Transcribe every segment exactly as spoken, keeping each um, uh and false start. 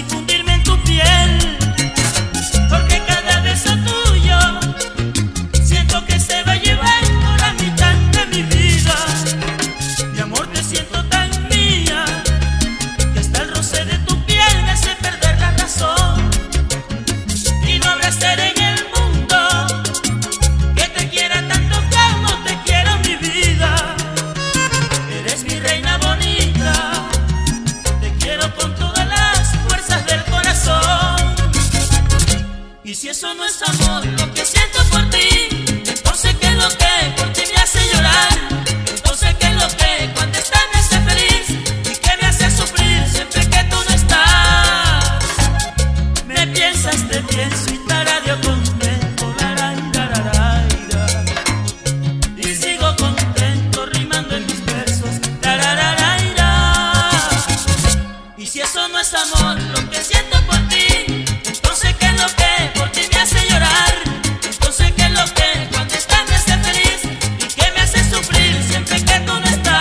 fundirme en tu piel, porque cada beso tuyo siento que se va llevando la mitad de mi vida. Mi amor, te siento tan mía que hasta el roce de tu piel me hace perder la razón. Y no habrá ser en el mundo que te quiera tanto como te quiero, mi vida. Eres mi reina bonita, te quiero con todas las fuerzas del corazón. Y si eso no es amor, lo que siento por ti, entonces ¿qué es lo que por ti me hace llorar? Entonces ¿qué es lo que cuando estás me hace feliz y que me hace sufrir siempre que tú no estás? Me piensas, te pienso y tarario contento, lararararaira. Y sigo contento rimando en mis versos, larararaira. Y si eso no es amor, lo que siento por ti, entonces ¿qué es lo que por ti me hace llorar? Entonces ¿qué es lo que cuando estás me hace feliz y que me hace sufrir siempre que tú no estás?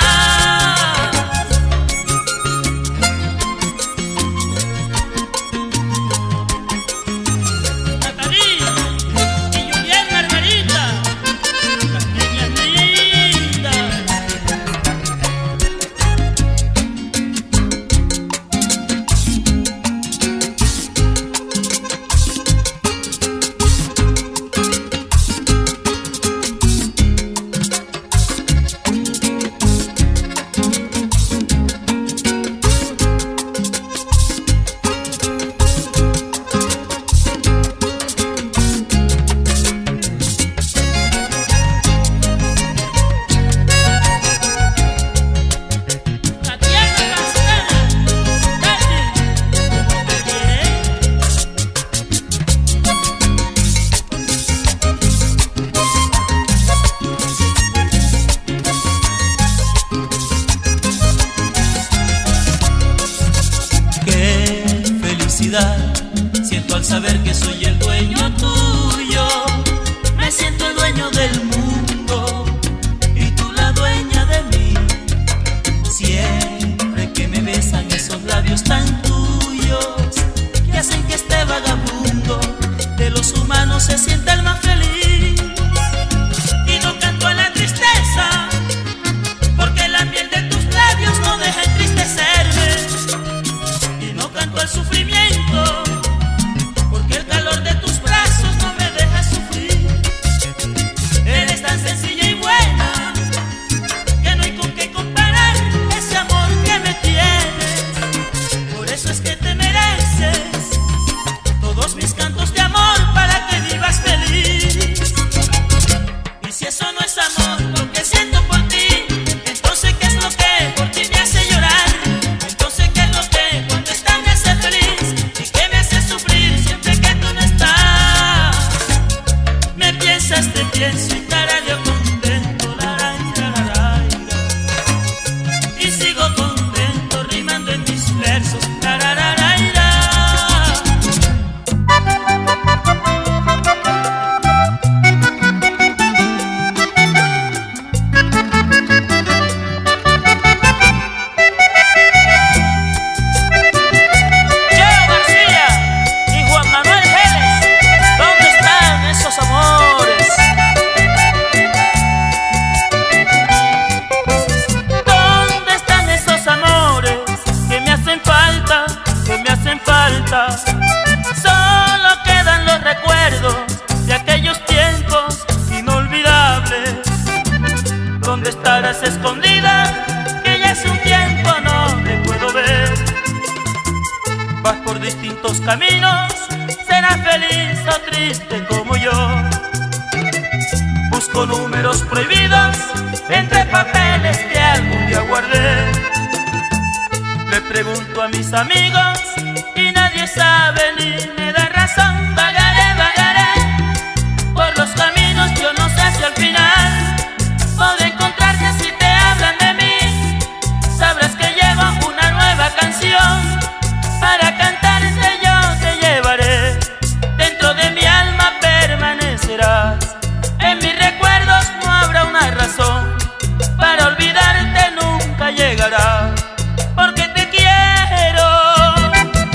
Natalia y Julián Margarita, las niñas lindas. Tatiana Castellana, Tati, ¿cómo te quieres? Qué felicidad siento al saber que soy el dueño tuyo. Me siento el dueño del mundo y tú la dueña de mí. Siempre que me besan esos labios tan tuyos que hacen que este vagabundo de los humanos se sienta el más feliz. Y no canto a la tristeza, porque la piel de tus labios no deja entristecerme. Y no canto al sufrimiento, porque el calor de tus brazos no me deja sufrir. Eres tan sencilla y buena que no hay con qué comparar ese amor que me tienes. Por eso es que te mereces todos mis cantos de amor para que vivas feliz. Y si eso no es amor, lo que siento por ti, entonces ¿qué es lo que por ti me hace llorar? Entonces ¿qué es lo que cuando estás me hace feliz y que me hace sufrir siempre que tú no estás? Me piensas, te pienso y tarareo contento, lararararaira. Y sigo contento rimando en mis versos, larararaira. Cheo García y Juan Manuel Geles, ¿dónde están esos amores? ¿Dónde están esos amores que me hacen falta, que me hacen falta? Solo quedan los recuerdos de aquellos tiempos inolvidables. ¿Dónde estarás escondida? Que ya hace un tiempo no te puedo ver. Vas por distintos caminos, serás feliz o triste como yo. Busco números prohibidos entre papeles que algún día guardé. Le pregunto a mis amigos y nadie sabe ni me da razón. Vagaré, vagaré por los caminos, yo no sé si al final podré encontrarte. Si te hablan de mí, sabrás que llevo una nueva canción para cantarte. Yo te llevaré dentro de mi alma, permanecerás en mis recuerdos. No habrá una razón para olvidarte, nunca llegará, porque te quiero.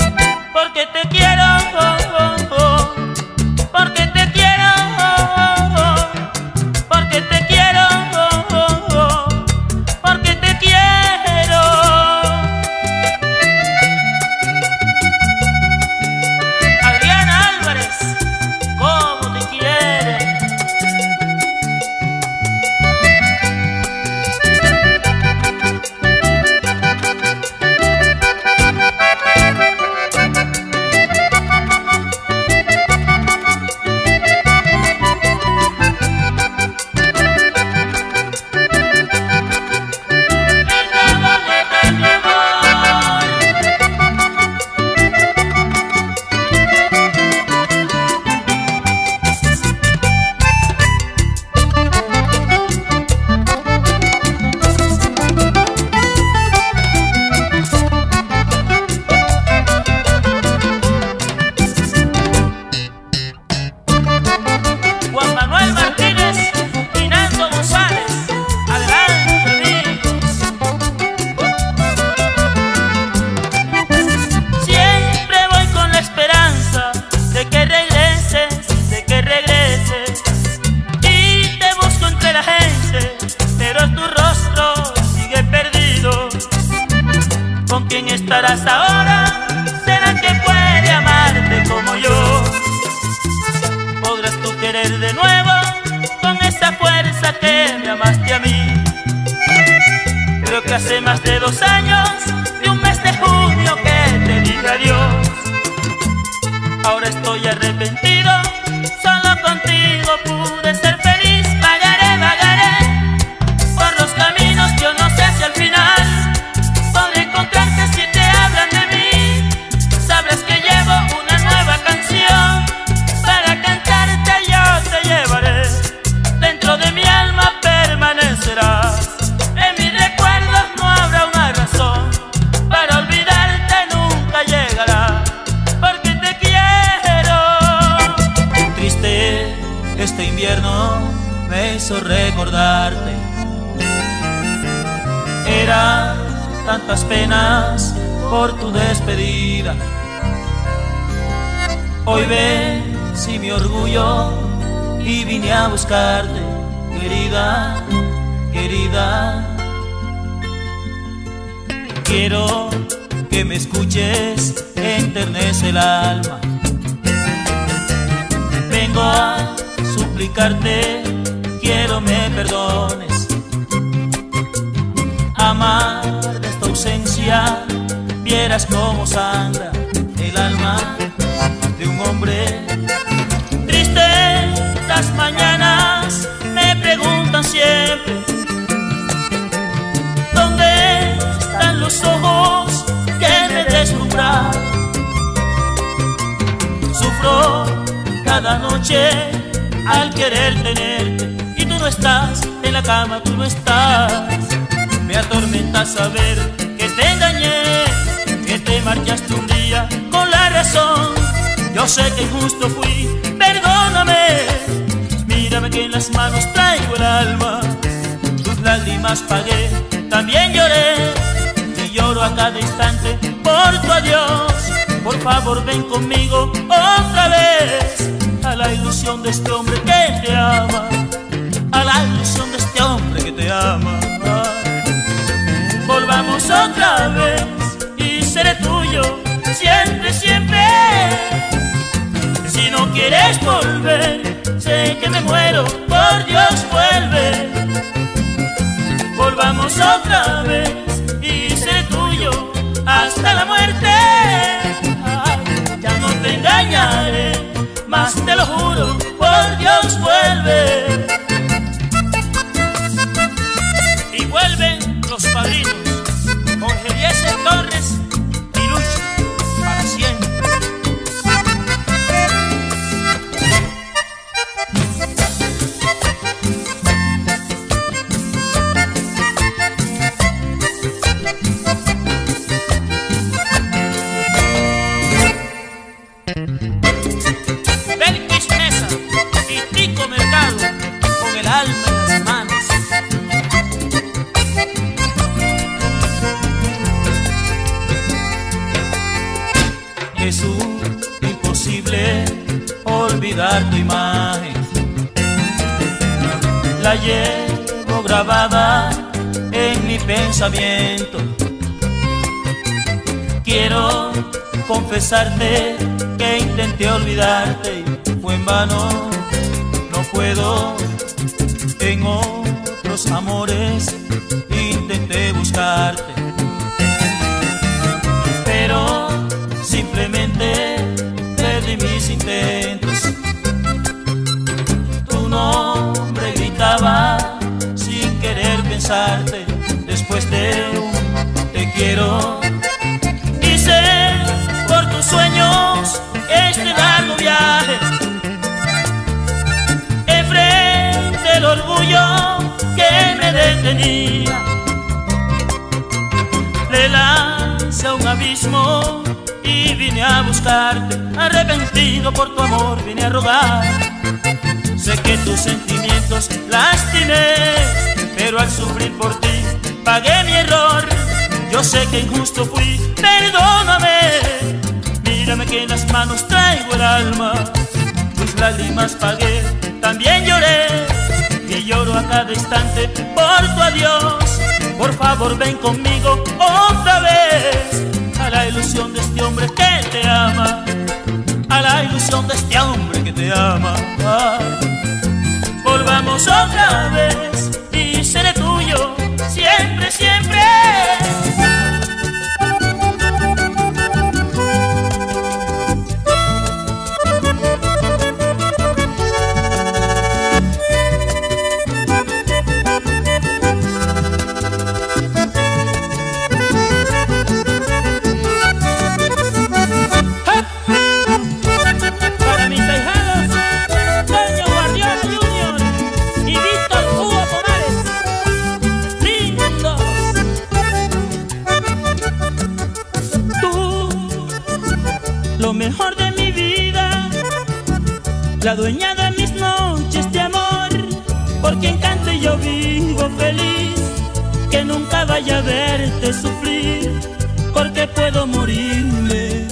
dos años y un mes de junio que te dije adiós. Ahora estoy arrepentido, solo contigo pude ser feliz. Vagaré, vagaré por los caminos, yo no sé si al final podré encontrarte si te hablan de mí. Sabrás que llevo una nueva canción para cantarte, yo te llevaré. Dentro de mi alma permanecerás. En mis recuerdos no habrá una razón para olvidarte, nunca llegará, porque te quiero. Triste este invierno me hizo recordarte. Eran tantas penas por tu despedida. Hoy vencí mi orgullo y vine a buscarte, querida, querida. Quiero que me escuches, enternece el alma. Vengo a suplicarte, quiero me perdones. Amar de esta ausencia, vieras cómo sangra el alma de un hombre. Triste las mañanas me preguntan siempre, ¿dónde están los ojos que me deslumbran? Sufro cada noche al querer tenerte y tú no estás en la cama, tú no estás. Me atormenta saber que te engañé, que te marchaste un día con la razón. Yo sé que injusto fui, perdóname. Mírame que en las manos traigo el alma. Tus lágrimas pagué, también lloré, y lloro a cada instante por tu adiós. Por favor ven conmigo otra vez a la ilusión de este hombre que te ama, a la ilusión de este hombre que te ama. Volvamos otra vez y seré tuyo siempre, siempre. Si no quieres volver, sé que me muero, por Dios vuelve. Volvamos otra vez y seré tuyo hasta la muerte. Ay, ya no te engañaré, más te lo juro, por Dios vuelve. Y vuelven los padrinos, Jorge Eliezer Torres y Lucho, para siempre. Belkis Mesa y Tico Mercado, con el alma en las manos. Es imposible olvidar tu imagen. La llevo grabada en mi pensamiento. Quiero confesarte que intenté olvidarte y fue en vano. No puedo, en otros amores intenté buscarte, pero simplemente perdí mis intentos. Tu nombre gritaba sin querer pensarte, después de un te quiero. Hice por tus sueños este largo viaje, enfrente el orgullo que me detenía. Le lancé a un abismo y vine a buscarte, arrepentido por tu amor vine a rogar. Sé que tus sentimientos lastimé, pero al sufrir por ti pagué mi error. Yo sé que injusto fui, perdóname. Mírame que en las manos traigo el alma. Tus lágrimas pagué, también lloré, y lloro a cada instante por tu adiós. Por favor ven conmigo otra vez a la ilusión de este hombre que te ama, a la ilusión de este hombre que te ama. Ay, volvamos otra vez y seré tuyo siempre, siempre. siempre. Lo mejor de mi vida, la dueña de mis noches de amor, por quien canto y yo vivo feliz, que nunca vaya a verte sufrir, porque puedo morirme.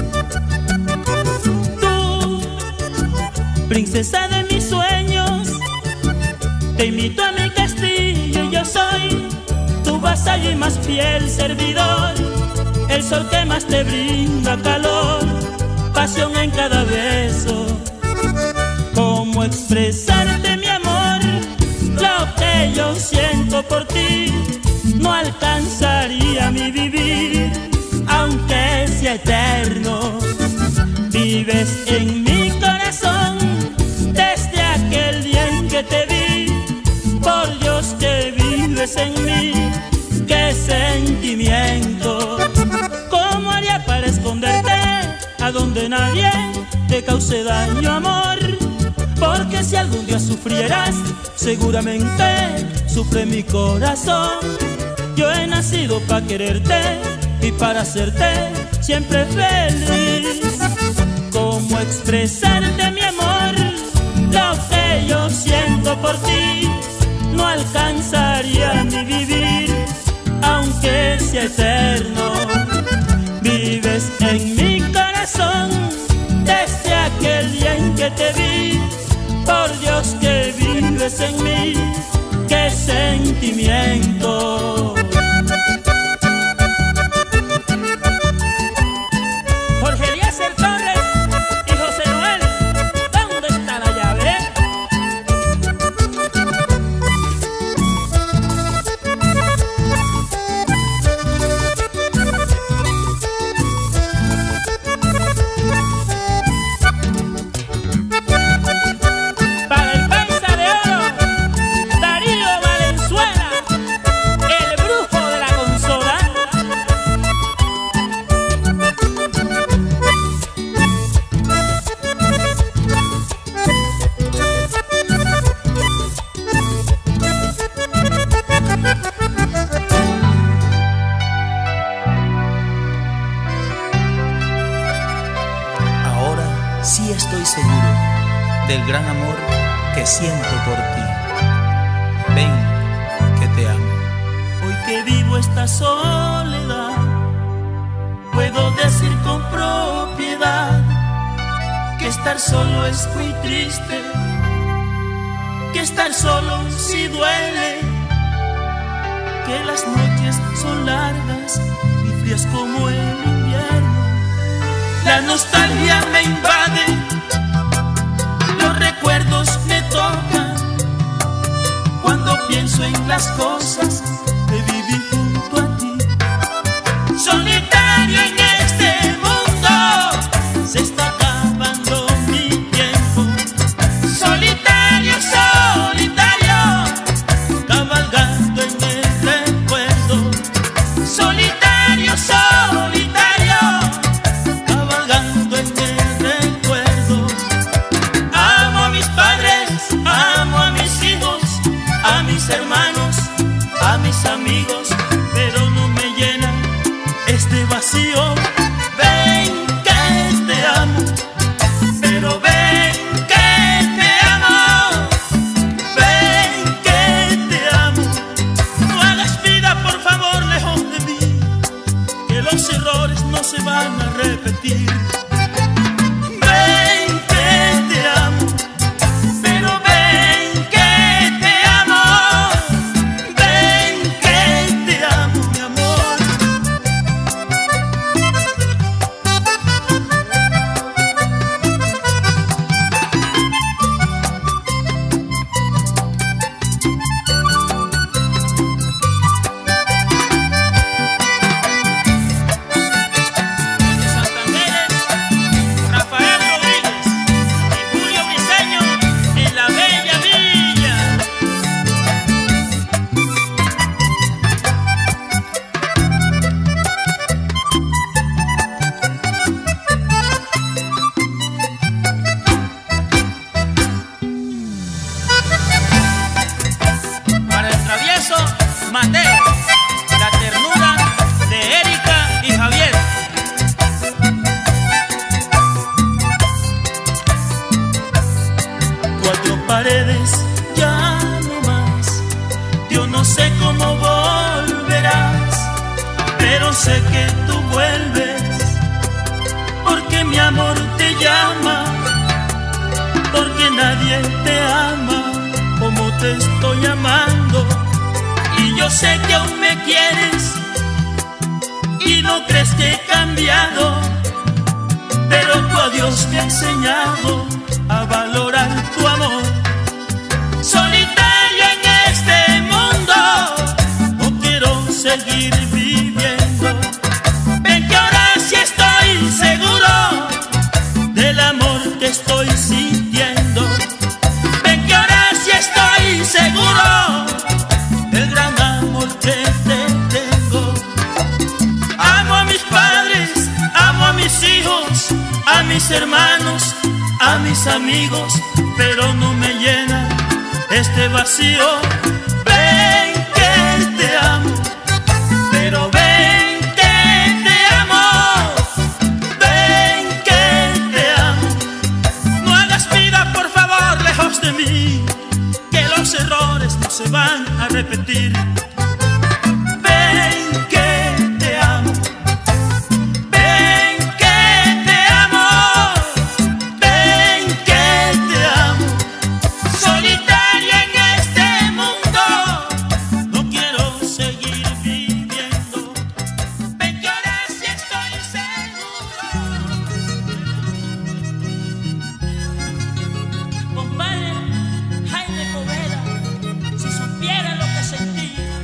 Tú, princesa de mis sueños, te invito a mi castillo y yo soy tu vasallo y más fiel servidor, el sol que más te brinda calor, pasión en cada beso. ¿Cómo expresarte mi amor? Lo que yo siento por ti no alcanzaría mi vivir, aunque sea eterno. Vives en mi corazón desde aquel día en que te vi. Por Dios que vives en mí, qué sentimiento. ¿Cómo haría para esconderte a donde nadie te cause daño, amor? Porque si algún día sufrieras, seguramente sufre mi corazón. Yo he nacido para quererte y para hacerte siempre feliz. ¿Cómo expresarte mi amor? Lo que yo siento por ti no alcanzaría mi vivir, aunque sea eterno. Vives en mi corazón desde aquel día en que te vi. Por Dios que vives en mí, qué sentimiento. Jorge Eliezer Torres y José Noel, ¿dónde está la llave? Para el Paisa de Oro, Darío Valenzuela, el brujo de la consola. Ahora sí estoy seguro del gran amor que siento por ti. Ven, que te amo. Hoy que vivo esta soledad, puedo decir con propiedad que estar solo es muy triste, que estar solo sí duele, que las noches son largas y frías como el invierno. La nostalgia me invade, los recuerdos me tocan, cuando pienso en las cosas que viví junto a ti. Solitario en este mundo, se está acabando mi tiempo. Solitario, solitario, cabalgando en el recuerdo. Solitario, solitario, cabalgando en el recuerdo. Amo a mis padres, amo a mis hijos, a mis hermanos, a mis amigos. yo sé que tú vuelves, porque mi amor te llama, porque nadie te ama como te estoy amando. Y yo sé que aún me quieres y no crees que he cambiado, pero tu adiós me ha enseñado a valorar tu amor. Solitario en este mundo, no quiero seguir viviendo. Ven que ahora sí estoy seguro del amor que estoy sintiendo. Ven que ahora sí estoy seguro del gran amor que te tengo. Amo a mis padres, amo a mis hijos, a mis hermanos, a mis amigos, pero no me llena este vacío. Ven que te amo, pero ven que te amo, ven que te amo. No hagas vida, por favor, lejos de mí, que los errores no se van a repetir. Ven que te amo, ven que te amo, ven que te amo. Solitario en este mundo, no quiero seguir viviendo. Ven que ahora sí estoy seguro. Compadre Jaime Poveda, si supiera lo que sentí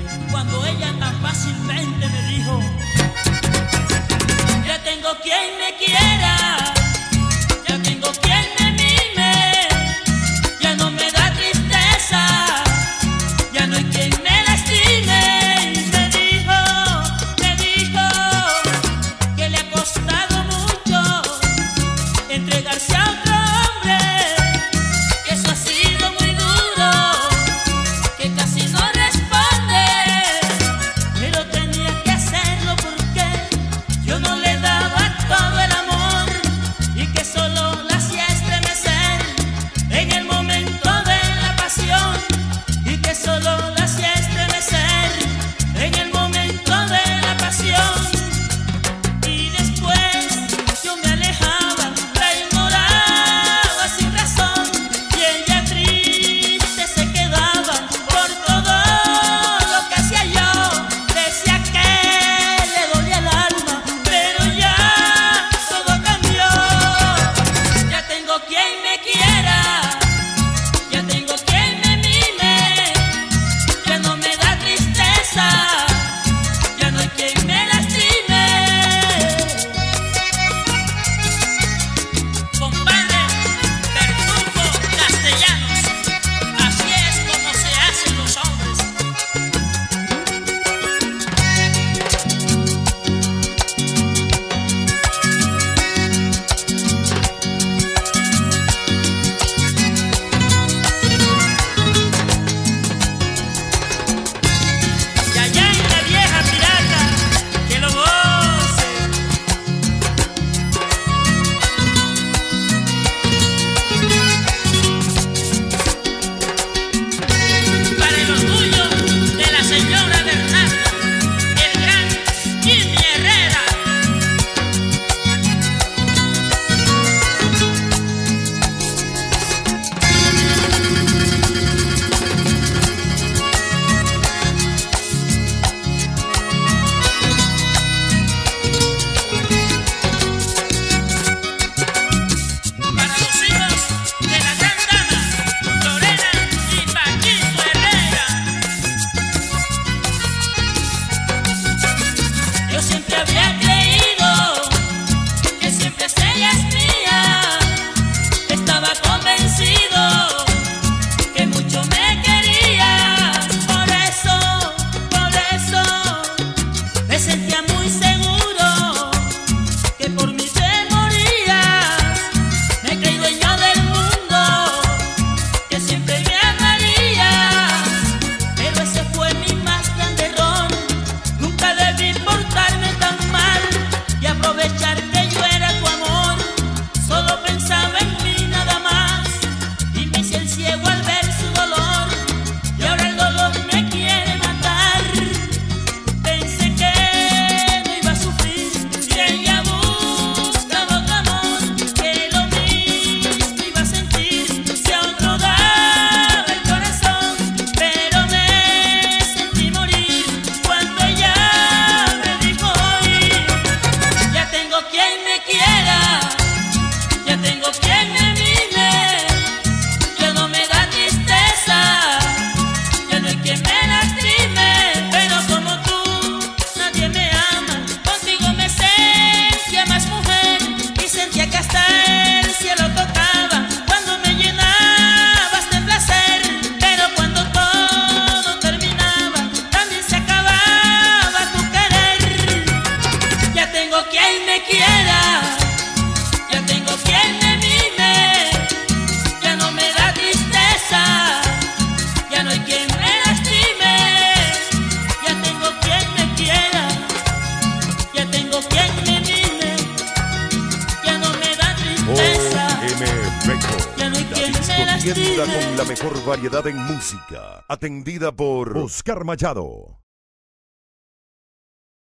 Tienda con la mejor variedad en música, atendida por Oscar Machado.